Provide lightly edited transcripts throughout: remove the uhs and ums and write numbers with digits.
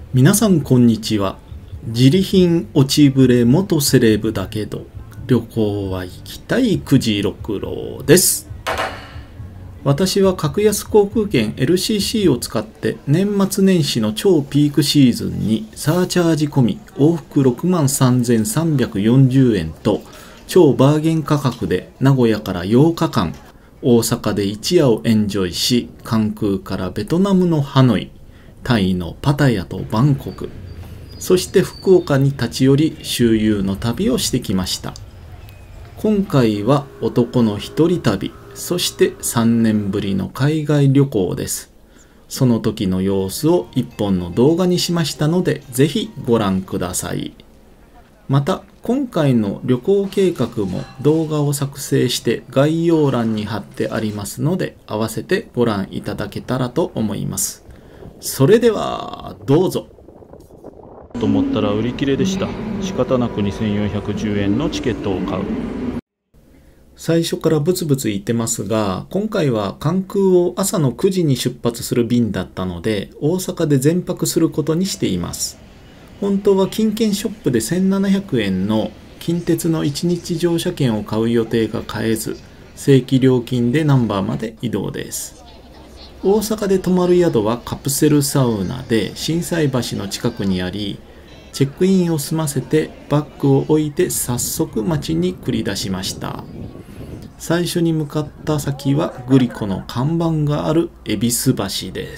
皆さんこんにちは。自利品落ちぶれ元セレブだけど旅行は行きたいくじ六郎です。私は格安航空券 LCC を使って年末年始の超ピークシーズンにサーチャージ込み往復63,340円と超バーゲン価格で名古屋から8日間、大阪で一夜をエンジョイし、関空からベトナムのハノイ、タイのパタヤとバンコク、そして福岡に立ち寄り周遊の旅をしてきました。今回は男の一人旅、そして3年ぶりの海外旅行です。その時の様子を一本の動画にしましたので、ぜひご覧ください。また、今回の旅行計画も動画を作成して概要欄に貼ってありますので、合わせてご覧いただけたらと思います。それではどうぞ。と思ったら売り切れでした。仕方なく2410円のチケットを買う。最初からブツブツ言ってますが、今回は関空を朝の9時に出発する便だったので、大阪で全泊することにしています。本当は金券ショップで1700円の近鉄の1日乗車券を買う予定が買えず、正規料金でナンバーまで移動です。大阪で泊まる宿はカプセルサウナで心斎橋の近くにあり、チェックインを済ませてバッグを置いて早速街に繰り出しました。最初に向かった先はグリコの看板がある恵比寿橋です。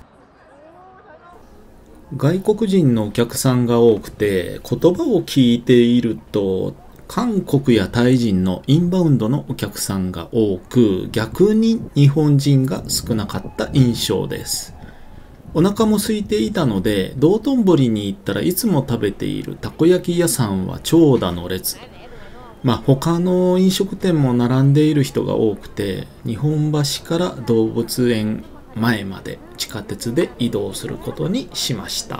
外国人のお客さんが多くて、言葉を聞いていると韓国やタイ人のインバウンドのお客さんが多く、逆に日本人が少なかった印象です。お腹も空いていたので、道頓堀に行ったらいつも食べているたこ焼き屋さんは長蛇の列。他の飲食店も並んでいる人が多くて、日本橋から動物園前まで地下鉄で移動することにしました。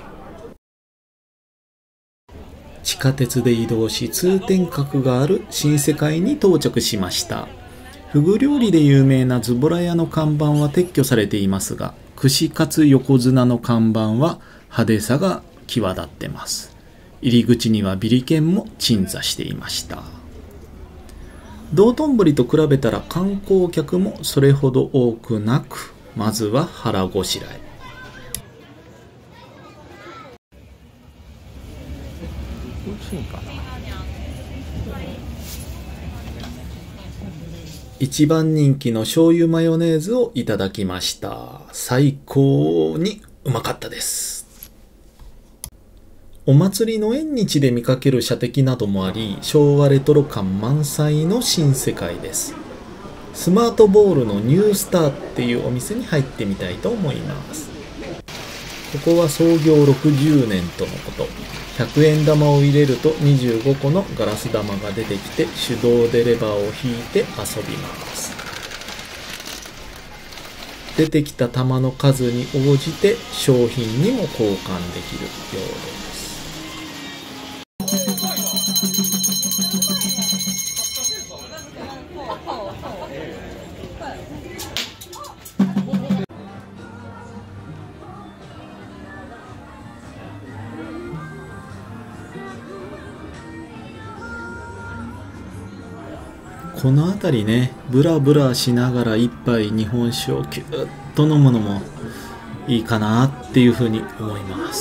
地下鉄で移動し、通天閣がある新世界に到着しました。フグ料理で有名なズボラ屋の看板は撤去されていますが、串カツ横綱の看板は派手さが際立ってます。入り口にはビリケンも鎮座していました。道頓堀と比べたら観光客もそれほど多くなく、まずは腹ごしらえ。美味しいかな。一番人気の醤油マヨネーズをいただきました。最高にうまかったです。お祭りの縁日で見かける射的などもあり、昭和レトロ感満載の新世界です。スマートボールのニュースターっていうお店に入ってみたいと思います。ここは創業60年とのこと。100円玉を入れると25個のガラス玉が出てきて、手動でレバーを引いて遊びます。出てきた玉の数に応じて商品にも交換できるようです。この辺りね、ブラブラしながら一杯日本酒をキュッと飲むのもいいかなっていうふうに思います。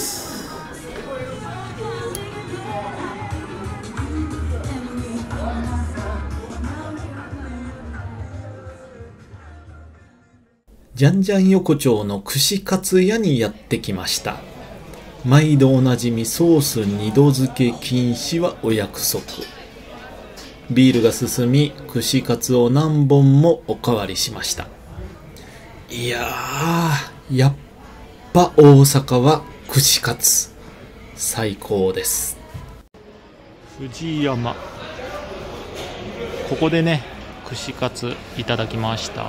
じゃんじゃん横丁の串カツ屋にやってきました。毎度おなじみソース二度漬け禁止はお約束。ビールが進み、串カツを何本もおかわりしました。いやー、やっぱ大阪は串カツ最高です。藤山、ここでね、串カツいただきました。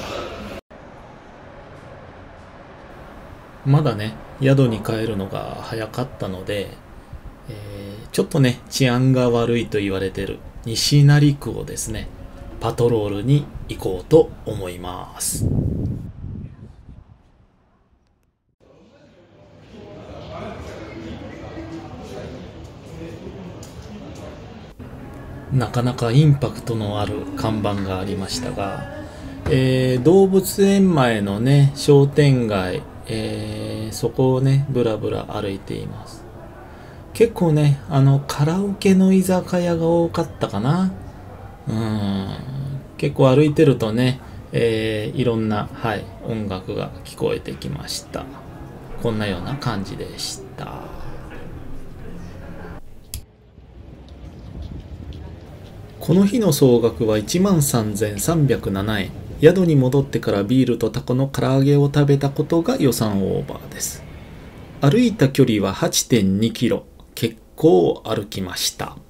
まだね、宿に帰るのが早かったので、ちょっとね、治安が悪いと言われてる西成区をですね、パトロールに行こうと思います。 なかなかインパクトのある看板がありましたが、動物園前のね、商店街、そこをね、ぶらぶら歩いています。結構ね、カラオケの居酒屋が多かったかな。結構歩いてるとね、いろんな、はい、音楽が聞こえてきました。こんなような感じでした。この日の総額は13,307円。宿に戻ってからビールとタコの唐揚げを食べたことが予算オーバーです。歩いた距離は 8.2 キロ。結構歩きました。